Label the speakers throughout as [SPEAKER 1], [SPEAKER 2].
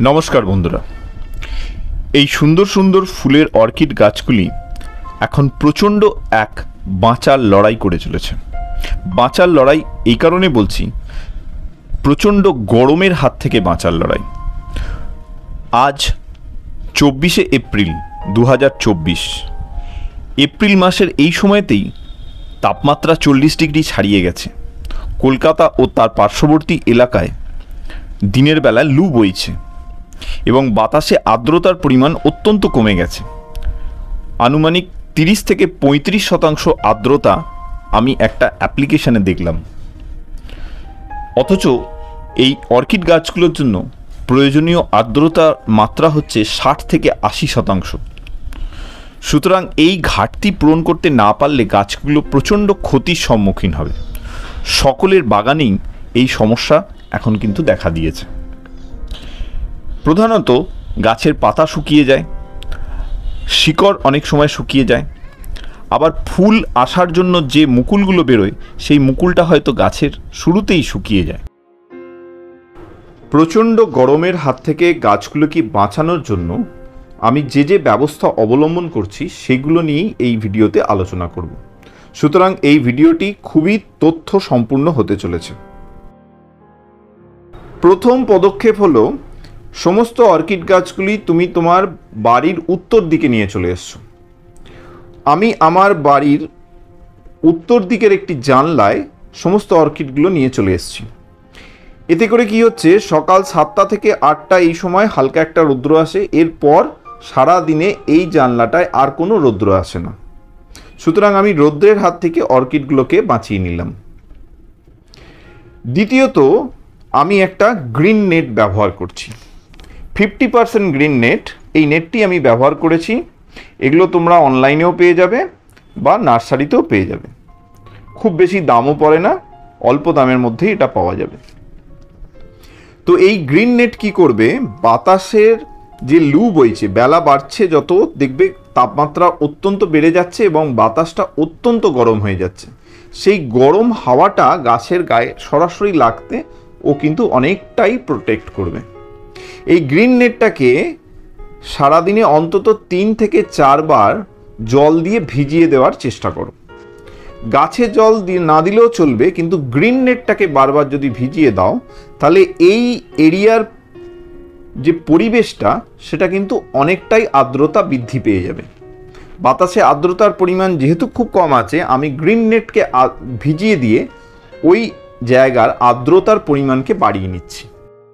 [SPEAKER 1] নমস্কার বন্ধুরা, এই সুন্দর সুন্দর ফুলের অর্কিড গাছগুলি এখন প্রচণ্ড এক বাঁচার লড়াই করে চলেছে। বাঁচার লড়াই এই কারণে বলছি, প্রচণ্ড গরমের হাত থেকে বাঁচার লড়াই। আজ 24শে এপ্রিল 2024। এপ্রিল মাসের এই সময়তেই তাপমাত্রা 40 ডিগ্রি ছাড়িয়ে গেছে। কলকাতা ও তার পার্শ্ববর্তী এলাকায় দিনের বেলা লু বইছে এবং বাতাসে আর্দ্রতার পরিমাণ অত্যন্ত কমে গেছে। আনুমানিক 30 থেকে 35% আর্দ্রতা আমি একটা অ্যাপ্লিকেশানে দেখলাম। অথচ এই অর্কিড গাছগুলোর জন্য প্রয়োজনীয় আর্দ্রতার মাত্রা হচ্ছে 60 থেকে 80%। সুতরাং এই ঘাটতি পূরণ করতে না পারলে গাছগুলো প্রচণ্ড ক্ষতির সম্মুখীন হবে। সকলের বাগানেই এই সমস্যা এখন কিন্তু দেখা দিয়েছে। প্রধানত গাছের পাতা শুকিয়ে যায়, শিকড় অনেক সময় শুকিয়ে যায়, আবার ফুল আসার জন্য যে মুকুলগুলো বেরোয় সেই মুকুলটা হয়তো গাছের শুরুতেই শুকিয়ে যায়। প্রচণ্ড গরমের হাত থেকে গাছগুলোকে বাঁচানোর জন্য আমি যে ব্যবস্থা অবলম্বন করছি সেগুলো নিয়েই এই ভিডিওতে আলোচনা করব। সুতরাং এই ভিডিওটি খুবই তথ্য সম্পূর্ণ হতে চলেছে। প্রথম পদক্ষেপ হলো, সমস্ত অর্কিড গাছগুলি তুমি তোমার বাড়ির উত্তর দিকে নিয়ে চলে এসছো। আমি আমার বাড়ির উত্তর দিকের একটি জানলায় সমস্ত অর্কিডগুলো নিয়ে চলে এসেছি। এতে করে কি হচ্ছে, সকাল 7টা থেকে 8টা এই সময় হালকা একটা রৌদ্র আসে, এরপর সারা দিনে এই জানলাটায় আর কোনো রৌদ্র আসে না। সুতরাং আমি রৌদ্রের হাত থেকে অর্কিডগুলোকে বাঁচিয়ে নিলাম। দ্বিতীয়ত, আমি একটা গ্রিন নেট ব্যবহার করছি। 50% গ্রিন নেট, এই নেটটি আমি ব্যবহার করেছি। এগুলো তোমরা অনলাইনেও পেয়ে যাবে বা নার্সারিতেও পেয়ে যাবে। খুব বেশি দামও পড়ে না, অল্প দামের মধ্যেই এটা পাওয়া যাবে। তো এই গ্রিন নেট কি করবে, বাতাসের যে লু বইছে, বেলা বাড়ছে যত দেখবে তাপমাত্রা অত্যন্ত বেড়ে যাচ্ছে এবং বাতাসটা অত্যন্ত গরম হয়ে যাচ্ছে। সেই গরম হাওয়াটা গাছের গায়ে সরাসরি লাগতে ও কিন্তু অনেকটাই প্রোটেক্ট করবে। এই গ্রিন নেটটাকে সারাদিনে অন্তত 3 থেকে 4 বার জল দিয়ে ভিজিয়ে দেওয়ার চেষ্টা করো। গাছে জল না দিলেও চলবে, কিন্তু গ্রিন নেটটাকে বারবার যদি ভিজিয়ে দাও তাহলে এই এরিয়ার যে পরিবেশটা সেটা কিন্তু অনেকটাই আর্দ্রতা বৃদ্ধি পেয়ে যাবে। বাতাসে আর্দ্রতার পরিমাণ যেহেতু খুব কম আছে, আমি গ্রিন নেটকে ভিজিয়ে দিয়ে ওই জায়গার আর্দ্রতার পরিমাণকে বাড়িয়ে নিচ্ছি।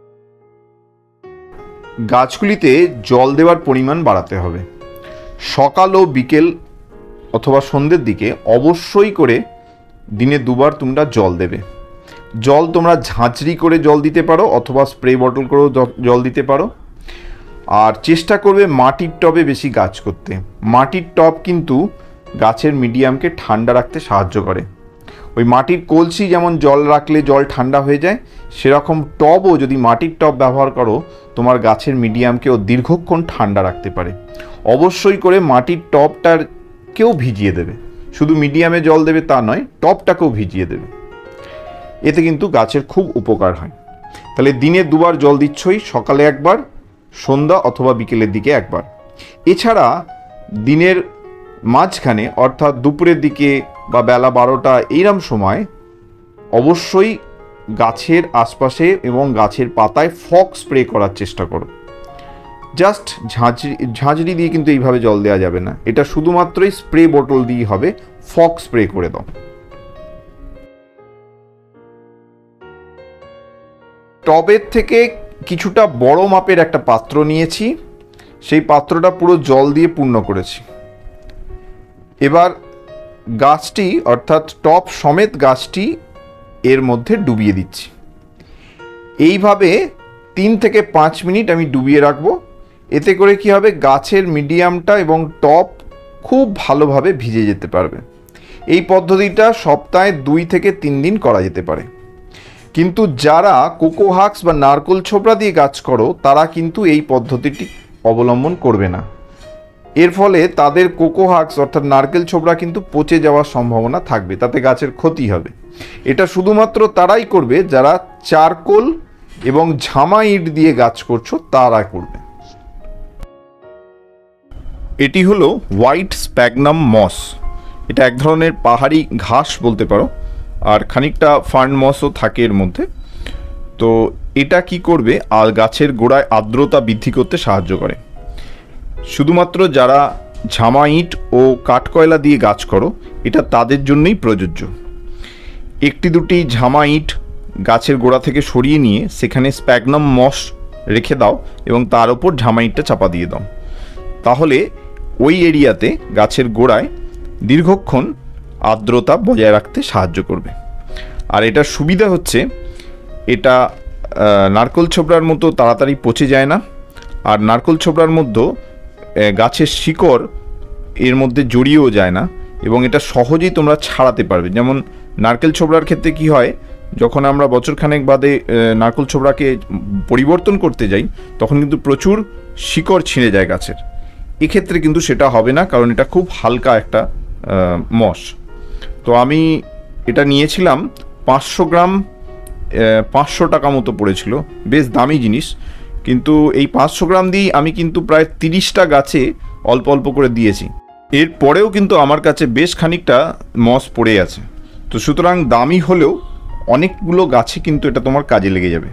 [SPEAKER 1] গাছগুলিতে জল দেওয়ার পরিমাণ বাড়াতে হবে। সকাল ও বিকেল অথবা সন্ধ্যের দিকে অবশ্যই করে দিনে 2 বার তোমরা জল দেবে। জল তোমরা ঝাঁঝরি করে জল দিতে পারো অথবা স্প্রে বটল করেও জল দিতে পারো। আর চেষ্টা করবে মাটির টবে বেশি গাছ করতে। মাটির টব কিন্তু গাছের মিডিয়ামকে ঠান্ডা রাখতে সাহায্য করে। ওই মাটির কলসি যেমন জল রাখলে জল ঠান্ডা হয়ে যায়, সেরকম টবও যদি মাটির টব ব্যবহার করো তোমার গাছের মিডিয়ামকেও দীর্ঘক্ষণ ঠান্ডা রাখতে পারে। অবশ্যই করে মাটির টবটাকেও ভিজিয়ে দেবে, শুধু মিডিয়ামে জল দেবে তা নয়, টবটাকেও ভিজিয়ে দেবে। এতে কিন্তু গাছের খুব উপকার হয়। তাহলে দিনে 2 বার জল দিচ্ছই, সকালে 1 বার, সন্ধ্যা অথবা বিকেলের দিকে 1 বার। এছাড়া দিনের মাঝখানে অর্থাৎ দুপুরের দিকে বা বেলা 12টা এইরকম সময় অবশ্যই গাছের আশপাশে এবং গাছের পাতায় ফগ স্প্রে করার চেষ্টা করো। জাস্ট ঝাঁঝরি দিয়ে কিন্তু এইভাবে জল দেওয়া যাবে না, এটা শুধুমাত্রই স্প্রে বোতল দিয়ে হবে। ফগ স্প্রে করে দাও। টবের থেকে কিছুটা বড় মাপের একটা পাত্র নিয়েছি, সেই পাত্রটা পুরো জল দিয়ে পূর্ণ করেছি। এবার গাছটি অর্থাৎ টব সমেত গাছটি এর মধ্যে ডুবিয়ে দিচ্ছি। এইভাবে 3 থেকে 5 মিনিট আমি ডুবিয়ে রাখবো। এতে করে কি হবে, গাছের মিডিয়ামটা এবং টব খুব ভালোভাবে ভিজে যেতে পারবে। এই পদ্ধতিটা সপ্তাহে 2 থেকে 3 দিন করা যেতে পারে। কিন্তু যারা কোকোহাক্স বা নারকেল ছোবড়া দিয়ে গাছ করো তারা কিন্তু এই পদ্ধতিটি অবলম্বন করবে না। এর ফলে তাদের কোকোহাক্স অর্থাৎ নারকেল ছোবড়া কিন্তু পচে যাওয়ার সম্ভাবনা থাকবে, তাতে গাছের ক্ষতি হবে। এটা শুধুমাত্র তারাই করবে যারা চারকোল এবং ঝামা ইট দিয়ে গাছ করছো তারা করবে। এটি হলো হোয়াইট স্প্যাগনাম মস। এটা এক ধরনের পাহাড়ি ঘাস বলতে পারো, আর খানিকটা ফার্ন মসও থাকে এর মধ্যে। তো এটা কি করবে, আর গাছের গোড়ায় আর্দ্রতা বৃদ্ধি করতে সাহায্য করে। শুধুমাত্র যারা ঝামা ইট ও কাঠকয়লা দিয়ে গাছ করো, এটা তাদের জন্যই প্রযোজ্য। একটি দুটি ঝামা ইট গাছের গোড়া থেকে সরিয়ে নিয়ে সেখানে স্প্যাগনাম মস রেখে দাও এবং তার ওপর ঝামা ইটটা চাপা দিয়ে দাও। তাহলে ওই এরিয়াতে গাছের গোড়ায় দীর্ঘক্ষণ আর্দ্রতা বজায় রাখতে সাহায্য করবে। আর এটার সুবিধা হচ্ছে এটা নারকেল ছোবড়ার মতো তাড়াতাড়ি পচে যায় না, আর নারকেল ছোবড়ার মধ্যে গাছের শিকড় এর মধ্যে জড়িয়েও যায় না, এবং এটা সহজেই তোমরা ছাড়াতে পারবে। যেমন নারকেল ছোবড়ার ক্ষেত্রে কি হয়, যখন আমরা বছরখানেক বাদে নারকেল ছোবড়াকে পরিবর্তন করতে যাই তখন কিন্তু প্রচুর শিকড় ছিঁড়ে যায় গাছের। এক্ষেত্রে কিন্তু সেটা হবে না, কারণ এটা খুব হালকা একটা মস। তো আমি এটা নিয়েছিলাম 500 গ্রাম, 500 টাকা মতো পড়েছিল, বেশ দামি জিনিস। কিন্তু এই 500 গ্রাম দিয়েই আমি কিন্তু প্রায় 30টা গাছে অল্প অল্প করে দিয়েছি। এরপরেও কিন্তু আমার কাছে বেশ খানিকটা মস পড়ে আছে। তো সুতরাং দামি হলেও অনেকগুলো গাছে কিন্তু এটা তোমার কাজে লেগে যাবে।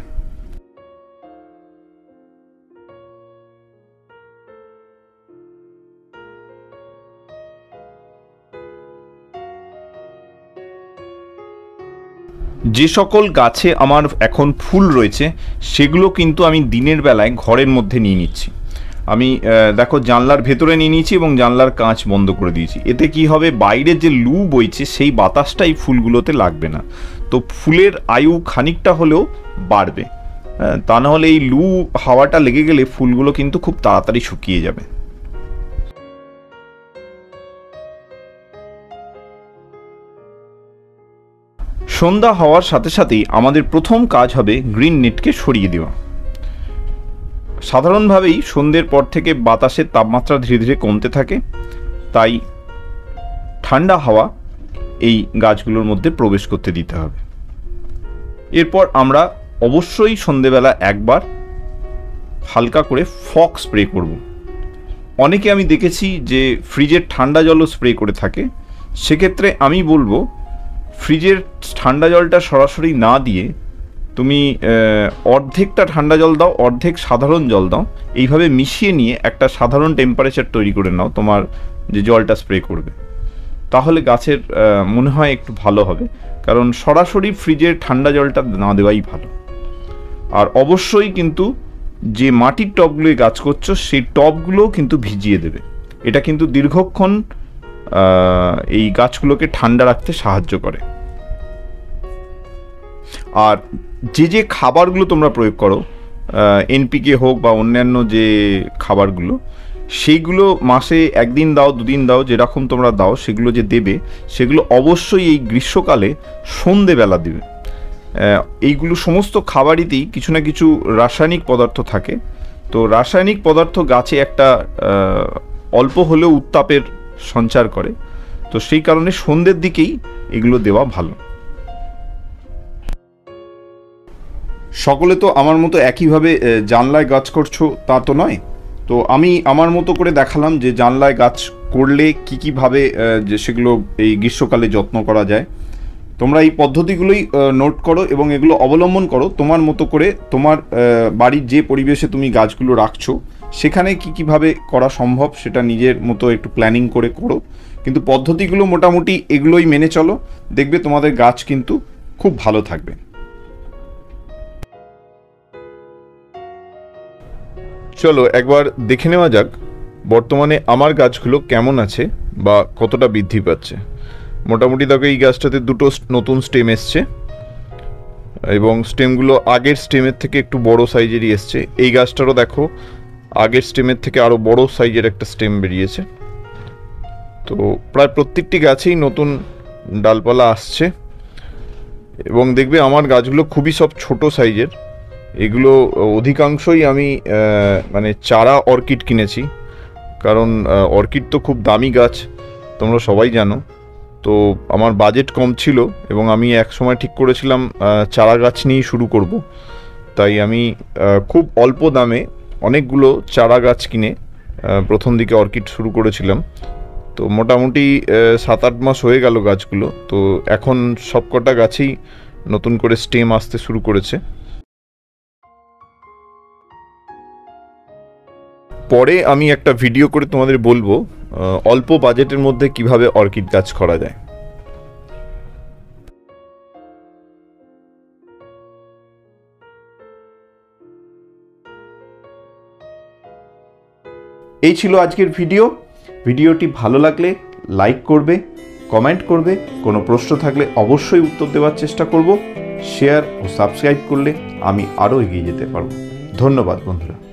[SPEAKER 1] যে সকল গাছে আমার এখন ফুল রয়েছে সেগুলো কিন্তু আমি দিনের বেলায় ঘরের মধ্যে নিয়ে নিচ্ছি। আমি দেখো জানলার ভেতরে নিয়ে নিয়েছি এবং জানলার কাঁচ বন্ধ করে দিয়েছি। এতে কি হবে, বাইরের যে লু বইছে সেই বাতাসটা এই ফুলগুলোতে লাগবে না। তো ফুলের আয়ু খানিকটা হলেও বাড়বে। তা নাহলে এই লু হাওয়াটা লেগে গেলে ফুলগুলো কিন্তু খুব তাড়াতাড়ি শুকিয়ে যাবে। সন্ধ্যা হওয়ার সাথে সাথেই আমাদের প্রথম কাজ হবে গ্রিন নেটকে সরিয়ে দেওয়া। সাধারণভাবেই সন্ধ্যের পর থেকে বাতাসের তাপমাত্রা ধীরে ধীরে কমতে থাকে, তাই ঠান্ডা হাওয়া এই গাছগুলোর মধ্যে প্রবেশ করতে দিতে হবে। এরপর আমরা অবশ্যই সন্ধ্যেবেলা একবার হালকা করে ফগ স্প্রে করব। অনেকে আমি দেখেছি যে ফ্রিজের ঠান্ডা জলও স্প্রে করে থাকে। সেক্ষেত্রে আমি বলবো ফ্রিজের ঠান্ডা জলটা সরাসরি না দিয়ে তুমি অর্ধেকটা ঠান্ডা জল দাও, অর্ধেক সাধারণ জল দাও, এইভাবে মিশিয়ে নিয়ে একটা সাধারণ টেম্পারেচার তৈরি করে নাও তোমার যে জলটা স্প্রে করবে। তাহলে গাছের মনে হয় একটু ভালো হবে, কারণ সরাসরি ফ্রিজের ঠান্ডা জলটা না দেওয়াই ভালো। আর অবশ্যই কিন্তু যে মাটির টবগুলোয় গাছ করছো সেই টবগুলোও কিন্তু ভিজিয়ে দেবে। এটা কিন্তু দীর্ঘক্ষণ এই গাছগুলোকে ঠান্ডা রাখতে সাহায্য করে। আর যে যে খাবারগুলো তোমরা প্রয়োগ করো, এনপিকে হোক বা অন্যান্য যে খাবারগুলো, সেইগুলো মাসে একদিন দাও, দুদিন দাও, যেরকম তোমরা দাও সেগুলো যে দেবে সেগুলো অবশ্যই এই গ্রীষ্মকালে সন্ধেবেলা দেবে। এইগুলো সমস্ত খাবারেতেই কিছু না কিছু রাসায়নিক পদার্থ থাকে। তো রাসায়নিক পদার্থ গাছে একটা অল্প হলেও উত্তাপের সঞ্চার করে। তো সেই কারণে সন্ধ্যের দিকেই এগুলো দেওয়া ভালো। সকলে তো আমার মতো একইভাবে জানলায় গাছ করছো তা তো নয়। তো আমি আমার মতো করে দেখালাম যে জানলায় গাছ করলে কীভাবে যে সেগুলো এই গ্রীষ্মকালে যত্ন করা যায়। তোমরা এই পদ্ধতিগুলোই নোট করো এবং এগুলো অবলম্বন করো তোমার মতো করে। তোমার বাড়ির যে পরিবেশে তুমি গাছগুলো রাখছো সেখানে কীভাবে করা সম্ভব সেটা নিজের মতো একটু প্ল্যানিং করে করো, কিন্তু পদ্ধতিগুলো মোটামুটি এগুলোই মেনে চলো, দেখবে তোমাদের গাছ কিন্তু খুব ভালো থাকবে। চলো একবার দেখে নেওয়া যাক বর্তমানে আমার গাছগুলো কেমন আছে বা কতটা বৃদ্ধি পাচ্ছে। মোটামুটি দেখো এই গাছটাতে দুটো নতুন স্টেম এসছে এবং স্টেমগুলো আগের স্টেমের থেকে একটু বড় সাইজেরই এসছে। এই গাছটারও দেখো আগের স্টেমের থেকে আরও বড় সাইজের একটা স্টেম বেরিয়েছে। তো প্রায় প্রত্যেকটি গাছেই নতুন ডালপালা আসছে এবং দেখবে আমার গাছগুলো খুবই সব ছোট সাইজের। এগুলো অধিকাংশই আমি মানে চারা অর্কিড কিনেছি, কারণ অর্কিড তো খুব দামি গাছ তোমরা সবাই জানো। তো আমার বাজেট কম ছিল এবং আমি এক সময় ঠিক করেছিলাম চারা গাছ নিয়েই শুরু করব। তাই আমি খুব অল্প দামে অনেকগুলো চারা গাছ কিনে প্রথম দিকে অর্কিড শুরু করেছিলাম। তো মোটামুটি 7-8 মাস হয়ে গেল গাছগুলো, তো এখন সবকটা গাছেই নতুন করে স্টেম আসতে শুরু করেছে। পরে আমি একটা ভিডিও করে তোমাদের বলবো অল্প বাজেটের মধ্যে কিভাবে অর্কিড গাছ করা যায়। এই ছিল আজকের ভিডিওটি ভালো লাগলে লাইক করবে, কমেন্ট করবে, কোনো প্রশ্ন থাকলে অবশ্যই উত্তর দেওয়ার চেষ্টা করব। শেয়ার ও সাবস্ক্রাইব করলে আমি আরও এগিয়ে যেতে পারবো। ধন্যবাদ বন্ধুরা।